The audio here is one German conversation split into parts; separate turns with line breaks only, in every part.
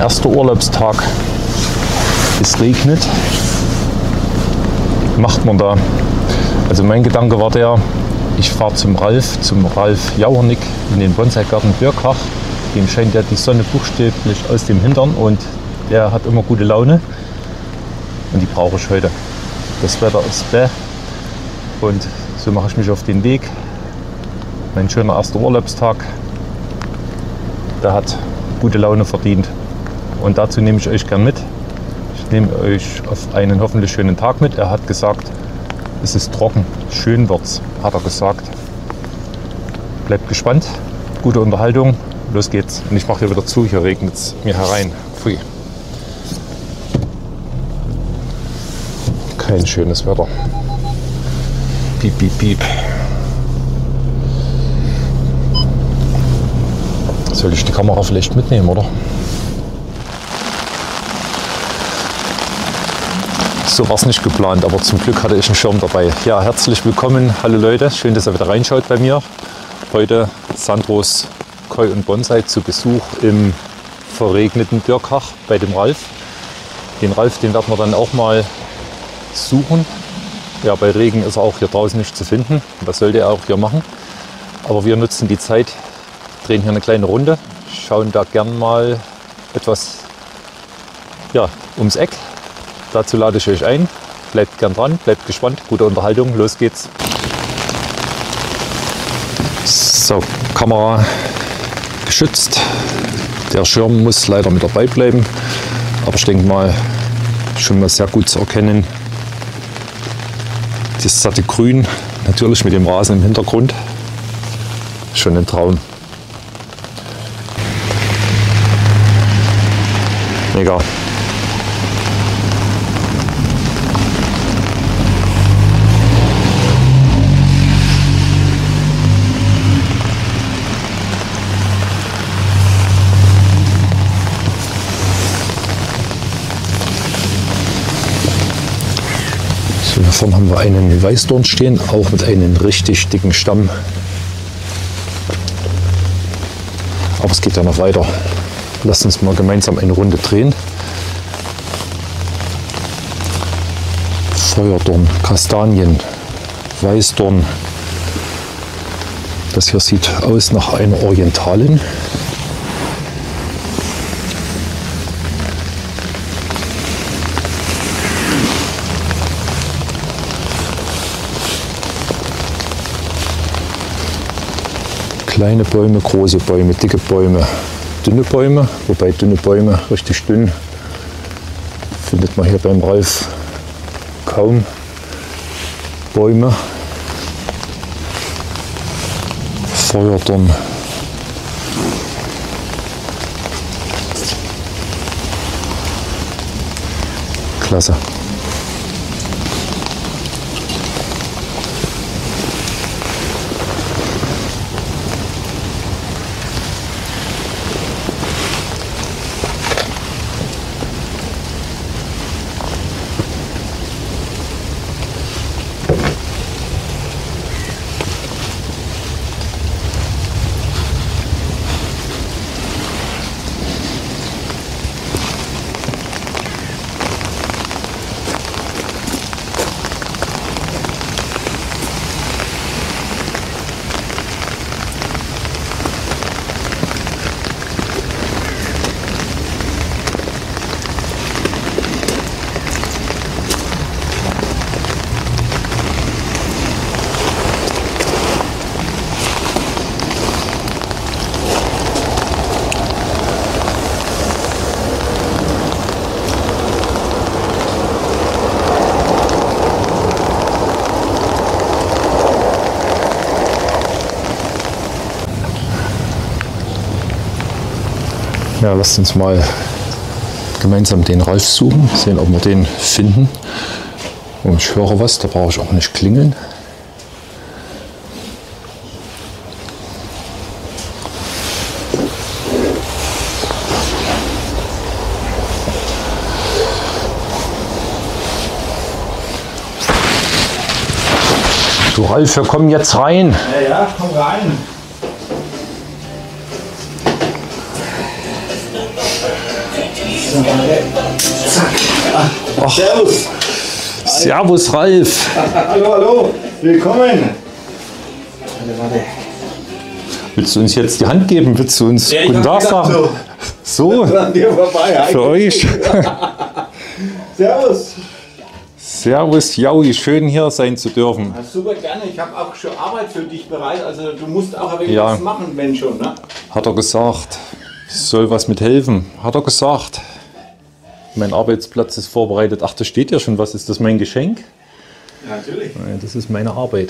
erster Urlaubstag. Es regnet. Macht man da? Also mein Gedanke war der, ich fahre zum Ralf Jauernick in den Bonsai-Garten Birkach. Dem scheint ja die Sonne buchstäblich aus dem Hintern und der hat immer gute Laune. Und die brauche ich heute. Das Wetter ist bäh. Und so mache ich mich auf den Weg. Mein schöner erster Urlaubstag. Der hat gute Laune verdient. Und dazu nehme ich euch gern mit. Ich nehme euch auf einen hoffentlich schönen Tag mit. Er hat gesagt, es ist trocken. Schön wird's, hat er gesagt. Bleibt gespannt. Gute Unterhaltung. Los geht's. Und ich mache hier wieder zu. Hier regnet es mir herein. Pfui. Kein schönes Wetter. Piep, piep, piep. Soll ich die Kamera vielleicht mitnehmen, oder? So war es nicht geplant, aber zum Glück hatte ich einen Schirm dabei. Ja, herzlich willkommen. Hallo Leute, schön, dass ihr wieder reinschaut bei mir. Heute Sandros Koi und Bonsai zu Besuch im verregneten Birkach bei dem Ralf. Den Ralf, den werden wir dann auch mal suchen. Ja, bei Regen ist er auch hier draußen nicht zu finden. Was sollte er auch hier machen? Aber wir nutzen die Zeit, drehen hier eine kleine Runde, schauen da gern mal etwas ums Eck. Dazu lade ich euch ein. Bleibt gern dran, bleibt gespannt. Gute Unterhaltung, los geht's. So, Kamera geschützt. Der Schirm muss leider mit dabei bleiben. Aber ich denke mal, schon mal sehr gut zu erkennen. Das satte Grün, natürlich mit dem Rasen im Hintergrund. Schon ein Traum. Mega. So, hier vorne haben wir einen Weißdorn stehen, auch mit einem richtig dicken Stamm. Aber es geht ja noch weiter. Lasst uns mal gemeinsam eine Runde drehen. Feuerdorn, Kastanien, Weißdorn. Das hier sieht aus nach einer Orientalin. Kleine Bäume, große Bäume, dicke Bäume, dünne Bäume, wobei dünne Bäume, richtig dünn, findet man hier beim Ralf kaum Bäume. Feuerdorn. Klasse. Ja, lasst uns mal gemeinsam den Ralf suchen, sehen, ob wir den finden. Und ich höre was, da brauche ich auch nicht klingeln. Du Ralf, wir kommen jetzt rein.
Ja, komm rein. Zack. Ach. Servus.
Servus, Ralf.
Hallo, hallo. Willkommen. Warte.
Willst du uns jetzt die Hand geben? Willst du uns guten Tag sagen? So,
An dir vorbei.
für euch.
Servus.
Servus, Jaui, schön hier sein zu dürfen.
Ja, super gerne. Ich habe auch schon Arbeit für dich bereit. Also du musst auch ein wenig
Ja.
was machen, wenn schon. Ne?
Hat er gesagt, ich soll was mithelfen. Hat er gesagt. Mein Arbeitsplatz ist vorbereitet. Ach, da steht ja schon was. Ist das mein Geschenk?
Ja, natürlich.
Ja, das ist meine Arbeit.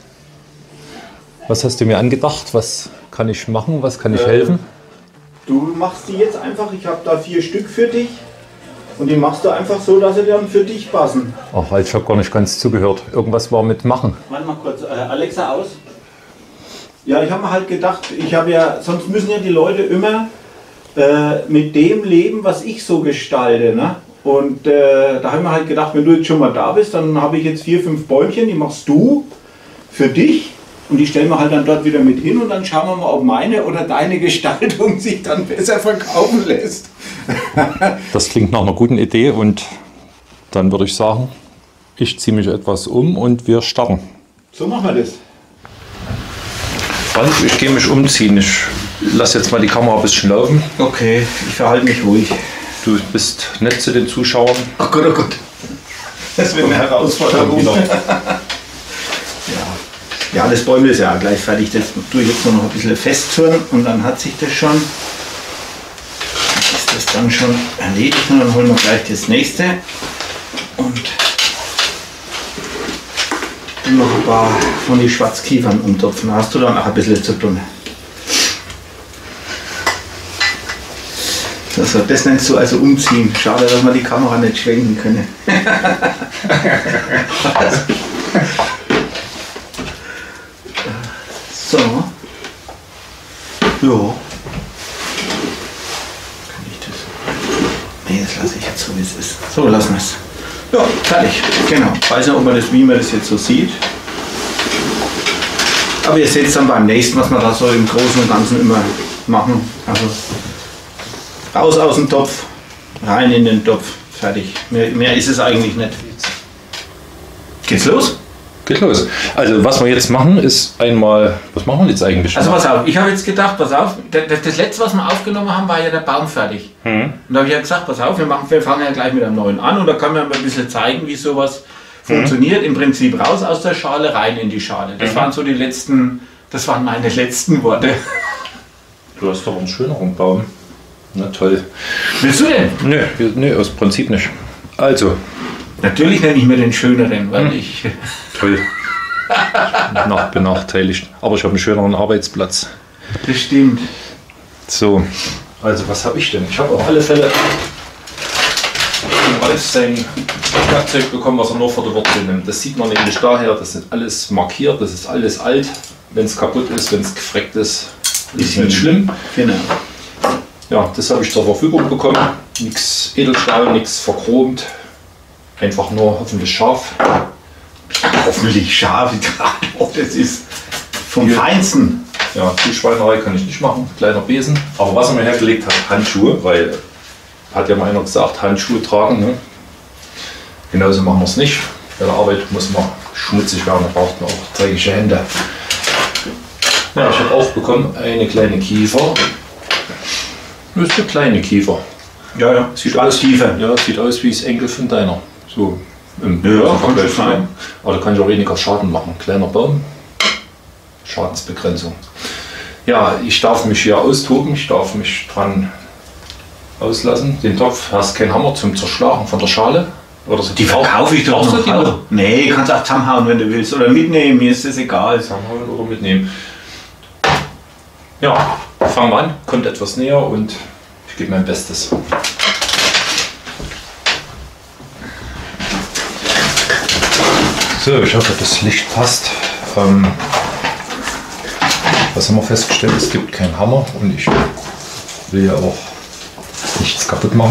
Was hast du mir angedacht? Was kann ich machen? Was kann ich helfen?
Du machst die jetzt einfach. Ich habe da 4 Stück für dich. Und die machst du einfach so, dass sie dann für dich passen.
Ach, halt, ich habe gar nicht ganz zugehört. Irgendwas war mit machen.
Warte mal kurz. Alexa aus. Ja, ich habe mir halt gedacht, sonst müssen ja die Leute immer mit dem leben, was ich so gestalte. Ne? Und da habe ich mir halt gedacht, wenn du jetzt schon mal da bist, dann habe ich jetzt 4, 5 Bäumchen, die machst du für dich. Und die stellen wir halt dann dort wieder mit hin und dann schauen wir mal, ob meine oder deine Gestaltung sich dann besser verkaufen lässt.
Das klingt nach einer guten Idee und dann würde ich sagen, ich ziehe mich etwas um und wir starten.
So machen wir das.
Ralf, ich gehe mich umziehen. Ich lasse jetzt mal die Kamera ein bisschen laufen.
Okay, ich verhalte mich ruhig.
Du bist nett zu den Zuschauern.
Ach Gott, oh Gott. Das wird eine Herausforderung. Ja, das Bäumel ist ja auch gleich fertig. Das tue ich jetzt nur noch ein bisschen festzurren und dann hat sich das schon. Ist das dann schon erledigt und dann holen wir gleich das nächste. Und noch ein paar von den Schwarzkiefern umtopfen. Da hast du dann auch ein bisschen zu tun. Also, das nennst du also umziehen. Schade, dass wir die Kamera nicht schwenken können. So. Ja. Kann ich das? Nee, das lasse ich jetzt so, wie es ist. So, lassen wir es. Ja, fertig. Genau. Ich weiß nicht, wie man das jetzt so sieht. Aber ihr seht es dann beim nächsten, was wir da so im Großen und Ganzen immer machen. Also raus aus dem Topf, rein in den Topf, fertig. Mehr ist es eigentlich nicht. Geht's los?
Geht los. Also was wir jetzt machen ist einmal, was machen wir jetzt eigentlich?
Also pass auf, ich habe jetzt gedacht, pass auf, das letzte, was wir aufgenommen haben, war ja der Baum fertig. Und da habe ich ja gesagt, pass auf, wir fangen ja gleich mit einem neuen an und da kann man ein bisschen zeigen, wie sowas funktioniert. Im Prinzip raus aus der Schale, rein in die Schale. Das waren so das waren meine letzten Worte.
Du hast doch einen schöneren Baum. Na toll.
Willst du denn?
Nö, aus Prinzip nicht. Also.
Natürlich nenne ich mir den schöneren, weil ich...
Toll. Benachteiligt. Aber ich habe einen schöneren Arbeitsplatz.
Das stimmt.
So, also was habe ich denn? Ich habe auf alle Fälle von Ralf sein Werkzeug bekommen, was er nur für die Wurzel nimmt. Das sieht man nämlich daher, das ist alles markiert, das ist alles alt. Wenn es kaputt ist, wenn es gefreckt ist, ist es nicht schlimm.
Genau.
Ja, das habe ich zur Verfügung bekommen. Nichts Edelstahl, nichts verchromt. Einfach nur hoffentlich scharf.
Hoffentlich scharf, das ist vom Feinsten.
Ja, die Schweinerei kann ich nicht machen, kleiner Besen. Aber was er mir hergelegt hat, Handschuhe, weil hat ja mal einer gesagt, Handschuhe tragen. Ne? Genauso machen wir es nicht. Bei der Arbeit muss man schmutzig werden, da braucht man auch dreckige Hände. Ja, ich habe auch bekommen eine kleine Kiefer. Das ist eine kleine Kiefer.
Ja, sieht aus Kiefer.
Ja, sieht aus wie das Enkel von deiner. So im
kann sein.
Aber da kann ich auch weniger Schaden machen. Kleiner Baum, Schadensbegrenzung. Ja, ich darf mich hier austoben, ich darf mich dran auslassen. Den Topf hast keinen Hammer zum Zerschlagen von der Schale. Oder so.
Die verkaufe ich doch noch.
Die noch?
Nee, kannst auch zusammenhauen, wenn du willst. Oder mitnehmen, mir ist das egal.
Zusammenhauen oder mitnehmen. Ja, fangen wir an, kommt etwas näher und ich gebe mein Bestes. So, ich hoffe, das Licht passt. Was haben wir festgestellt? Es gibt keinen Hammer und ich will ja auch nichts kaputt machen.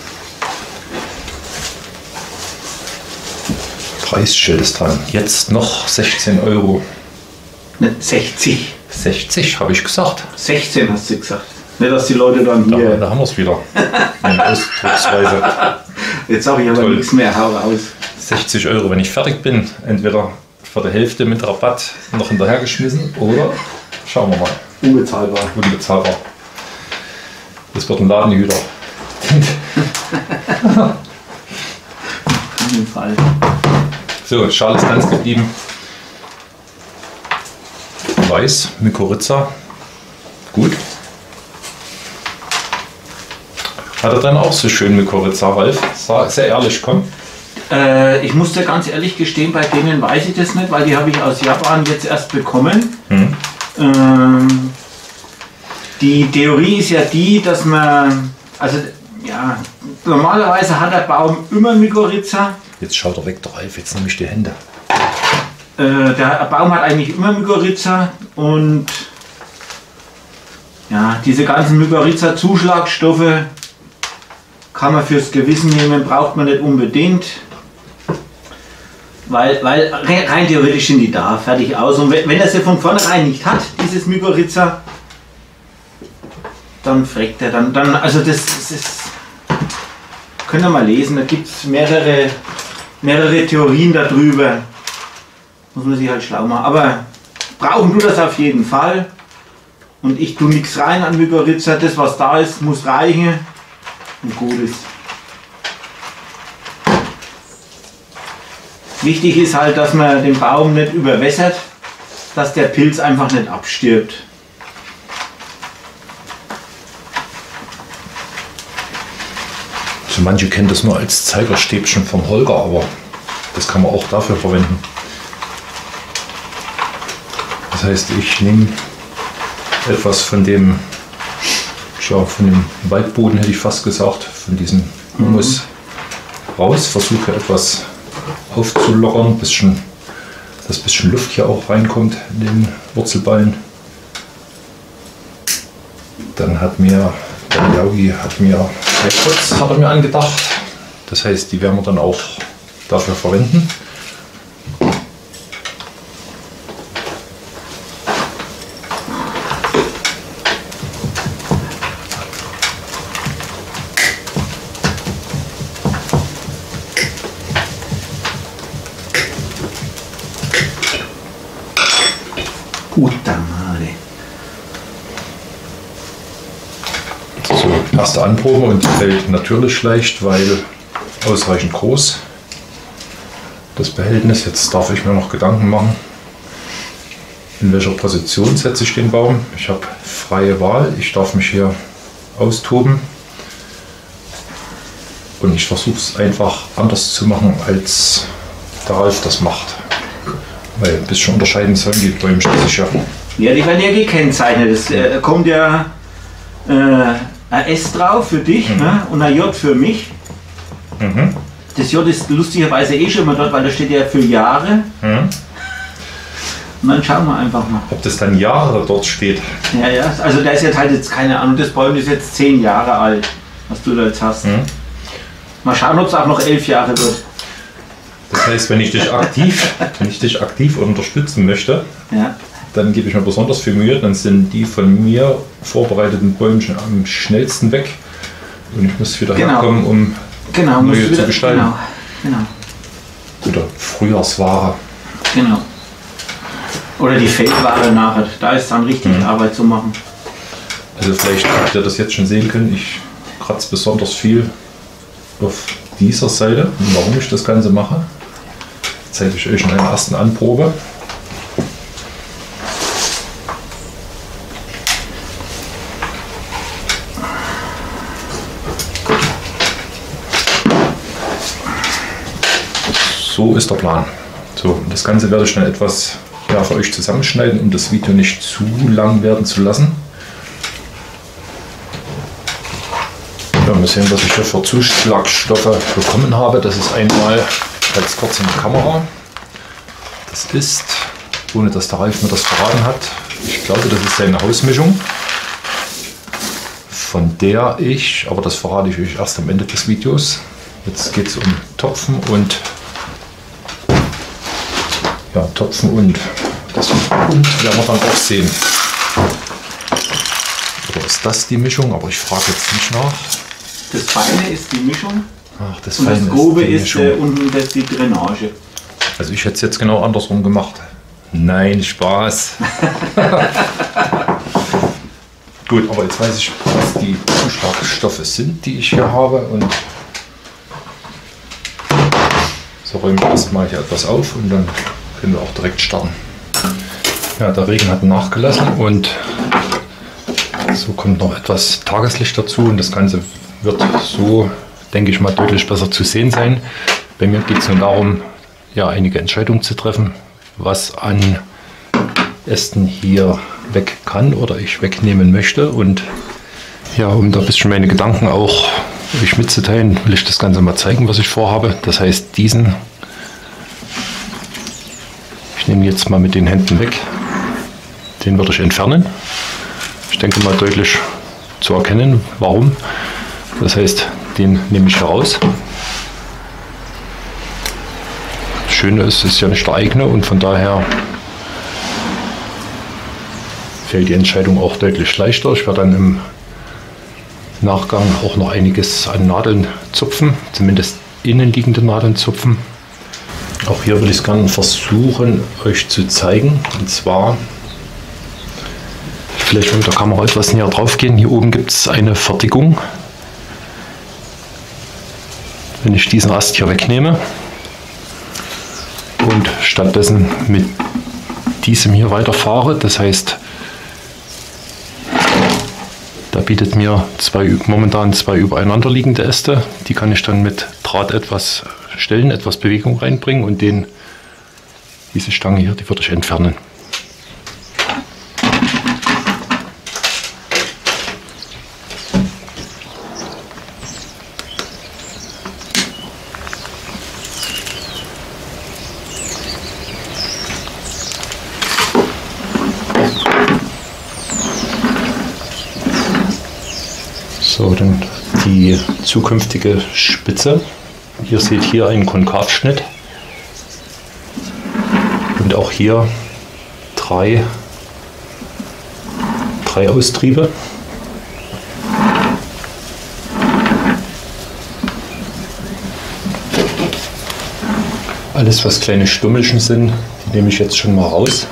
Preisschild ist dran. Jetzt noch 16 Euro.
60.
60 habe ich gesagt.
16 hast du gesagt. Nicht, dass die Leute dann hier...
Da haben wir es wieder. Eine Ausdrucksweise.
Jetzt sage ich aber
Toll.
nichts mehr, hau raus.
60 €, wenn ich fertig bin. Entweder für die Hälfte mit Rabatt noch hinterhergeschmissen oder schauen wir mal.
Unbezahlbar.
Unbezahlbar. Das wird ein Ladenhüter.
Auf jeden Fall.
So, Schale ist ganz geblieben. Weiß, Mykorrhiza. Gut. Hat er dann auch so schön Mykorrhiza, Ralf? Sehr ehrlich, komm.
Ich muss dir ganz ehrlich gestehen, bei denen weiß ich das nicht, weil die habe ich aus Japan jetzt erst bekommen. Die Theorie ist ja die, dass man, also ja, normalerweise hat der Baum immer Mykorrhiza.
Jetzt schaut er weg, der Ralf, jetzt nehme ich die Hände.
Der Baum hat eigentlich immer Mykorrhiza und ja, diese ganzen Mykorrhiza-Zuschlagstoffe kann man fürs Gewissen nehmen, braucht man nicht unbedingt. Weil rein theoretisch sind die da, fertig aus. Und wenn er sie von vornherein nicht hat, dieses Mykorrhiza, dann fragt er dann also das ist, könnt ihr mal lesen, da gibt es mehrere Theorien darüber. Muss man sich halt schlau machen. Aber brauchen du das auf jeden Fall. Und ich tue nichts rein an Mykorrhiza. Das, was da ist, muss reichen. Und gut ist. Wichtig ist halt, dass man den Baum nicht überwässert, dass der Pilz einfach nicht abstirbt.
So manche kennen das nur als Zeigerstäbchen vom Holger, aber das kann man auch dafür verwenden. Das heißt, ich nehme etwas von dem Waldboden, hätte ich fast gesagt, von diesem Humus raus, versuche etwas aufzulockern, dass ein bisschen Luft hier auch reinkommt in den Wurzelballen. Dann hat mir der Yogi Heilputz hat er mir angedacht. Das heißt, die werden wir dann auch dafür verwenden.
Puta madre.
So, erste Anprobe und die fällt natürlich leicht, weil ausreichend groß. Das Behältnis, jetzt darf ich mir noch Gedanken machen, in welcher Position setze ich den Baum. Ich habe freie Wahl, ich darf mich hier austoben und ich versuche es einfach anders zu machen, als der Ralf das macht. Weil ein bisschen unterscheiden sollen die Bäumchen sicher.
Ja, die werden ja gekennzeichnet. Es kommt ja ein S drauf für dich, ne? Und ein J für mich. Das J ist lustigerweise eh schon immer dort, weil da steht ja für Jahre. Und dann schauen wir einfach mal.
Ob das dann Jahre dort steht.
Ja, ja, also da ist jetzt halt jetzt keine Ahnung, das Bäum ist jetzt 10 Jahre alt, was du da jetzt hast. Mal schauen, ob es auch noch 11 Jahre wird.
Das heißt, wenn ich dich aktiv unterstützen möchte,
Ja.
dann gebe ich mir besonders viel Mühe, dann sind die von mir vorbereiteten Bäumchen am schnellsten weg und ich muss wieder herkommen, um neue zu gestalten.
Genau.
Oder Frühjahrsware.
Genau. Oder die Feldware nachher, da ist dann richtig Arbeit zu machen.
Also vielleicht habt ihr das jetzt schon sehen können, ich kratze besonders viel auf dieser Seite. Und warum ich das Ganze mache, zeige ich euch in einer ersten Anprobe. So ist der Plan. So, das Ganze werde ich dann etwas für euch zusammenschneiden, um das Video nicht zu lang werden zu lassen. Ja, mal sehen, was ich hier für Zuschlagstoffe bekommen habe. Das ist einmal ganz kurz in die Kamera. Das ist, ohne dass der Ralf mir das verraten hat, ich glaube, das ist seine Hausmischung, von der ich, aber das verrate ich euch erst am Ende des Videos. Jetzt geht es um Topfen und das werden wir dann auch sehen. Oder ist das die Mischung? Aber ich frage jetzt nicht nach.
Das Feine ist die Mischung.
Ach, das
Und
Feine
das Grobe
ist
ist unten die Drainage.
Also ich hätte es jetzt genau andersrum gemacht. Nein, Spaß. Gut, aber jetzt weiß ich, was die Zuschlagstoffe sind, die ich hier habe. Und so räume ich erstmal hier etwas auf und dann können wir auch direkt starten. Ja, der Regen hat nachgelassen und so kommt noch etwas Tageslicht dazu und das Ganze wird so, denke ich mal, deutlich besser zu sehen sein. Bei mir geht es nun darum, ja, einige Entscheidungen zu treffen, was an Ästen hier weg kann oder ich wegnehmen möchte. Und ja, um da ein bisschen meine Gedanken auch euch mitzuteilen, will ich das Ganze mal zeigen, was ich vorhabe. Das heißt, diesen, ich nehme jetzt mal mit den Händen weg, den würde ich entfernen. Ich denke mal deutlich zu erkennen, warum. Das heißt, den nehme ich heraus. Das Schöne ist, es ist ja nicht der eigene und von daher fällt die Entscheidung auch deutlich leichter. Ich werde dann im Nachgang auch noch einiges an Nadeln zupfen, zumindest innenliegende Nadeln zupfen. Auch hier will ich es gerne versuchen, euch zu zeigen. Und zwar, vielleicht mit der Kamera etwas näher drauf gehen. Hier oben gibt es eine Verdickung. Wenn ich diesen Ast hier wegnehme und stattdessen mit diesem hier weiterfahre, das heißt, da bietet mir momentan zwei übereinander liegende Äste. Die kann ich dann mit Draht etwas stellen, etwas Bewegung reinbringen und diese Stange hier, die würde ich entfernen. So, dann die zukünftige Spitze. Ihr seht hier einen Konkavschnitt und auch hier drei Austriebe. Alles, was kleine Stummelchen sind, die nehme ich jetzt schon mal raus.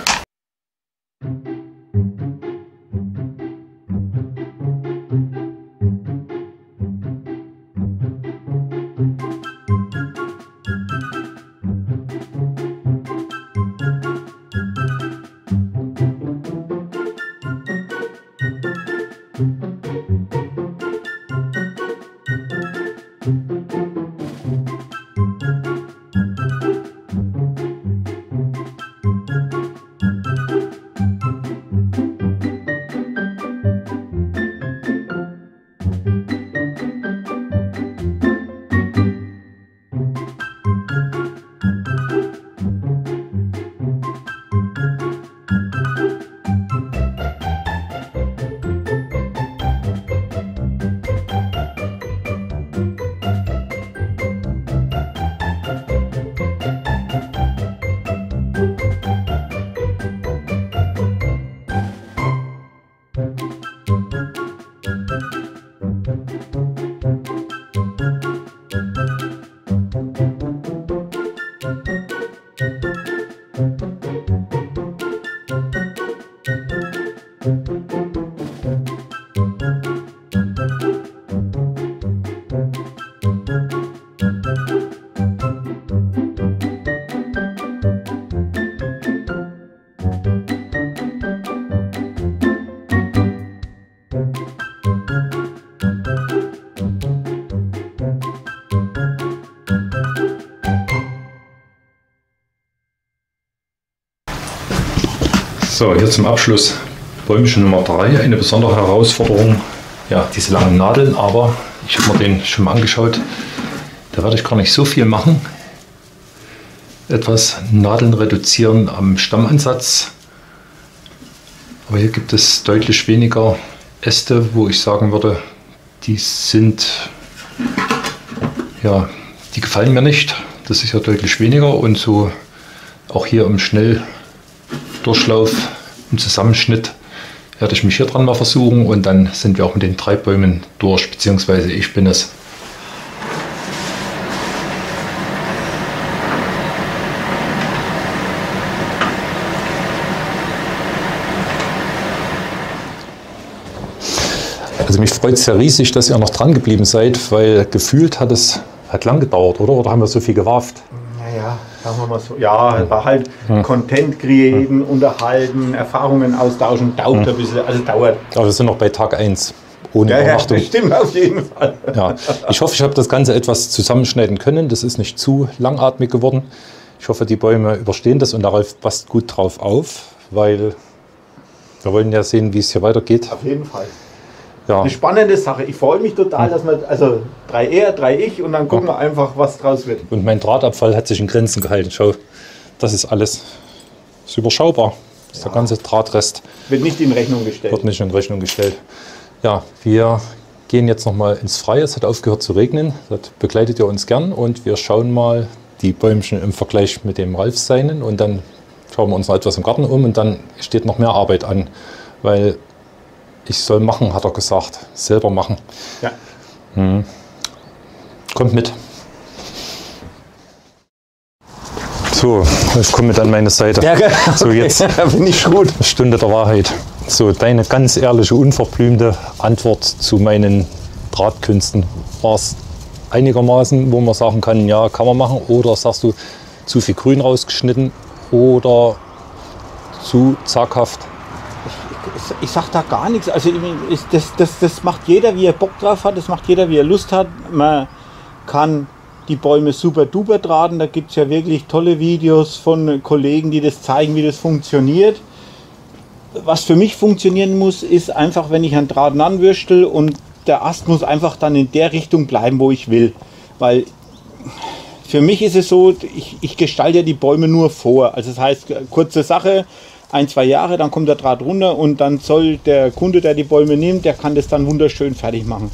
So, hier zum Abschluss Bäumchen Nummer 3. Eine besondere Herausforderung, ja, diese langen Nadeln, aber ich habe mir den schon mal angeschaut. Da werde ich gar nicht so viel machen. Etwas Nadeln reduzieren am Stammansatz. Aber hier gibt es deutlich weniger Äste, wo ich sagen würde, die sind, ja, die gefallen mir nicht. Das ist ja deutlich weniger und so auch hier im Schnelldurchlauf, im Zusammenschnitt werde ich mich hier dran mal versuchen und dann sind wir auch mit den 3 Bäumen durch, beziehungsweise ich bin es. Also mich freut es sehr riesig, dass ihr noch dran geblieben seid, weil gefühlt hat lang gedauert, oder? Oder haben wir so viel gewarft?
Naja, sagen wir mal so. Ja, war halt Content kreieren, unterhalten, Erfahrungen austauschen, dauert ein bisschen, also dauert.
Aber wir sind noch bei Tag 1, ohne Übernachtung.
Ja, stimmt, auf jeden Fall.
Ja, ich hoffe, ich habe das Ganze etwas zusammenschneiden können. Das ist nicht zu langatmig geworden. Ich hoffe, die Bäume überstehen das und der Ralf passt gut drauf auf, weil wir wollen ja sehen, wie es hier weitergeht.
Auf jeden Fall.
Ja.
Eine spannende Sache. Ich freue mich total, dass wir, also 3 er, 3 ich und dann gucken wir einfach, was draus wird.
Und mein Drahtabfall hat sich in Grenzen gehalten. Schau, das ist alles. Ist überschaubar. Das ist der ganze Drahtrest.
Wird nicht in Rechnung gestellt.
Wird nicht in Rechnung gestellt. Ja, wir gehen jetzt noch mal ins Freie. Es hat aufgehört zu regnen. Das begleitet ihr uns gern und wir schauen mal die Bäumchen im Vergleich mit dem Ralf seinen und dann schauen wir uns noch etwas im Garten um und dann steht noch mehr Arbeit an, weil ich soll machen, hat er gesagt. Selber machen.
Ja.
Kommt mit. So, ich komme mit an meine Seite.
Ja, okay.
So, jetzt
bin ich gut.
Stunde der Wahrheit. So, deine ganz ehrliche, unverblümte Antwort zu meinen Drahtkünsten. War es einigermaßen, wo man sagen kann, ja, kann man machen? Oder sagst du, zu viel Grün rausgeschnitten oder zu zaghaft?
Ich sag da gar nichts. Also das macht jeder, wie er Bock drauf hat. Das macht jeder, wie er Lust hat. Man kann die Bäume super duper drahten. Da gibt es ja wirklich tolle Videos von Kollegen, die das zeigen, wie das funktioniert. Was für mich funktionieren muss, ist einfach, wenn ich einen Draht anwürstel und der Ast muss einfach dann in der Richtung bleiben, wo ich will. Weil für mich ist es so, ich gestalte ja die Bäume nur vor. Also das heißt, kurze Sache, 1, 2 Jahre, dann kommt der Draht runter und dann soll der Kunde, der die Bäume nimmt, der kann das dann wunderschön fertig machen.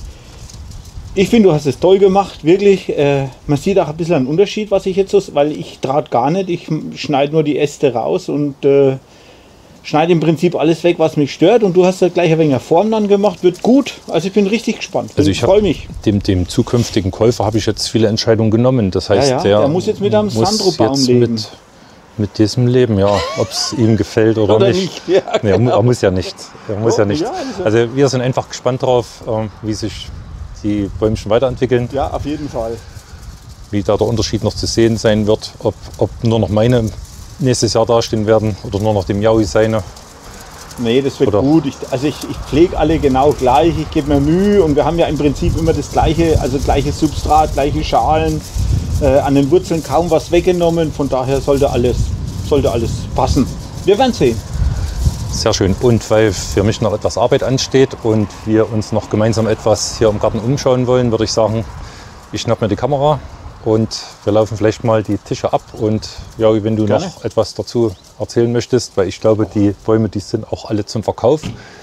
Ich finde, du hast es toll gemacht, wirklich. Man sieht auch ein bisschen einen Unterschied, was ich jetzt so, weil ich draht gar nicht, ich schneide nur die Äste raus und schneide im Prinzip alles weg, was mich stört und du hast da gleich ein wenig Form dann gemacht, wird gut. Also ich bin richtig gespannt.
Also ich
freue mich.
Dem zukünftigen Käufer habe ich jetzt viele Entscheidungen genommen. Das heißt,
der muss jetzt mit einem Sandro-Baum leben.
Mit diesem Leben, ja, ob es ihm gefällt oder nicht.
Ja,
nee,
genau.
Er muss ja nicht. Er muss ja nicht.
Ja,
also wir sind einfach gespannt darauf, wie sich die Bäumchen weiterentwickeln.
Ja, auf jeden Fall.
Wie da der Unterschied noch zu sehen sein wird, ob nur noch meine nächstes Jahr dastehen werden oder nur noch dem Jaui seine.
Nee, das wird gut. Ich pflege alle genau gleich, ich gebe mir Mühe und wir haben ja im Prinzip immer das gleiche, also gleiches Substrat, gleiche Schalen, an den Wurzeln kaum was weggenommen, von daher sollte alles passen. Wir werden sehen.
Sehr schön. Und weil für mich noch etwas Arbeit ansteht und wir uns noch gemeinsam etwas hier im Garten umschauen wollen, würde ich sagen, ich schnapp mir die Kamera und wir laufen vielleicht mal die Tische ab. Und ja, wenn du
Gerne
noch etwas dazu erzählen möchtest, weil ich glaube, die Bäume, die sind auch alle zum Verkauf.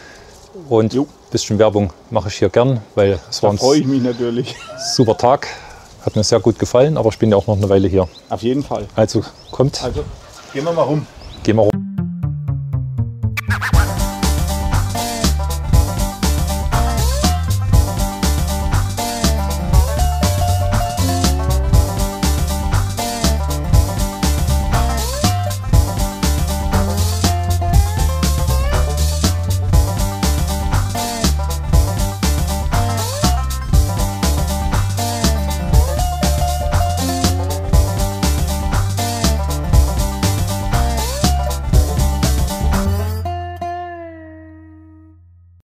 Und ein bisschen Werbung mache ich hier gern, weil es war ein
freue ich mich natürlich.
Super Tag. Hat mir sehr gut gefallen, aber ich bin ja auch noch eine Weile hier.
Auf jeden Fall.
Also kommt.
Also gehen wir mal rum.
Gehen wir rum.